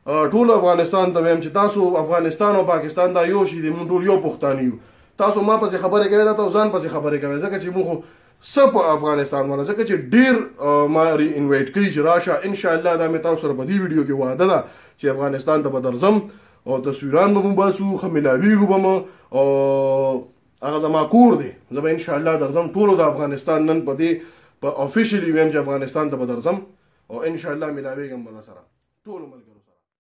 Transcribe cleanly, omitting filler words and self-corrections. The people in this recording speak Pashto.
ټول افغانستان ته وایم چې تاسو افغانستان او پاکستان دا یو شی دی، مونږ ټول یو پښتانه یو. تاسو ما پسې خبرې کوئ، تاسو ځان پسې خبرې کوئ، ځکه چې موږ سب افغانستان والا ځکه چې ډیر ما ری انوایټ کوي چې راشه. ان شاء الله دا مې تاسو سره په دې ویډیو کې وعده ده چې افغانستان ته به درځم او تصویران به مو باسو، ښه ملاویږو به مو، او هغه زما کور دی، زه به ان شاء الله درځم. ټولو د افغانستان نن په دې په افیشلی ویم چې افغانستان ته به درځم او ان شاء الله ملاویږم به سره ټولو ملګرو.